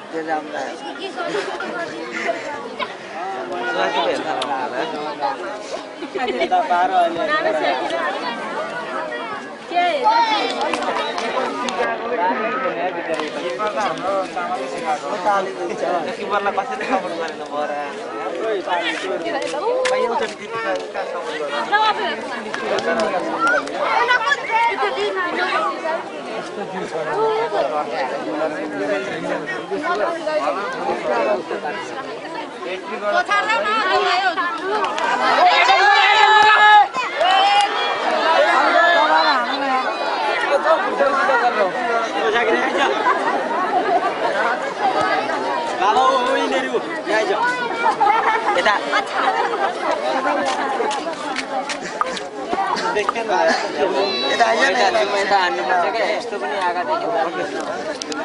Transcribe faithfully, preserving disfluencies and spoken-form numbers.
त्यो राम्रो सुवासी भेट्छ होला यता बाह्र अहिले के किपरलाई कसैले सपोर्ट गरेन बरा पहिलोचोटि जितेर कहाँ सपोर्ट बाबा उनीहरु आइज यता देख्दैन यता आइज न यता हान्नु पर्छ के यस्तो पनि आगा देख्यो